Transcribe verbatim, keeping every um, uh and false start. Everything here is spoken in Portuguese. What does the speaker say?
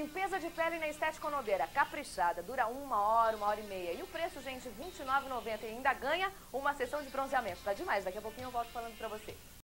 Limpeza de pele na Estética Onobeira, caprichada, dura uma hora, uma hora e meia. E o preço, gente, vinte e nove reais e noventa centavos e ainda ganha uma sessão de bronzeamento. Tá demais, daqui a pouquinho eu volto falando pra você.